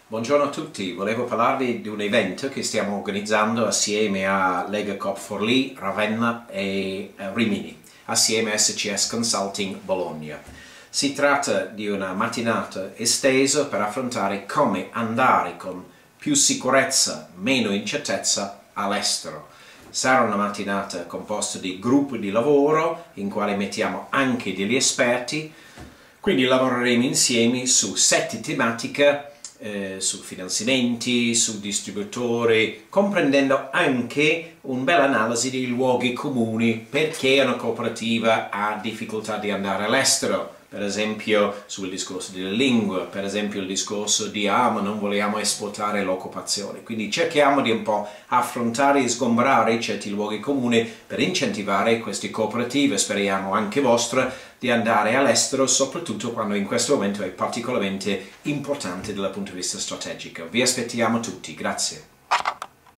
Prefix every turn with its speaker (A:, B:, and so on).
A: Buongiorno a tutti, volevo parlarvi di un evento che stiamo organizzando assieme a Lega Coop Forlì, Ravenna e Rimini, assieme a SCS Consulting Bologna. Si tratta di una mattinata estesa per affrontare come andare con più sicurezza, meno incertezza all'estero. Sarà una mattinata composta di gruppi di lavoro in quale mettiamo anche degli esperti, quindi lavoreremo insieme su 7 tematiche, su finanziamenti, su distributori, comprendendo anche una bella analisi di luoghi comuni perché una cooperativa ha difficoltà di andare all'estero, per esempio sul discorso delle lingue, per esempio il discorso di ma non vogliamo esportare l'occupazione. Quindi cerchiamo di un po' affrontare e sgombrare certi luoghi comuni per incentivare queste cooperative, speriamo anche vostre, di andare all'estero, soprattutto quando in questo momento è particolarmente importante dal punto di vista strategico. Vi aspettiamo tutti, grazie.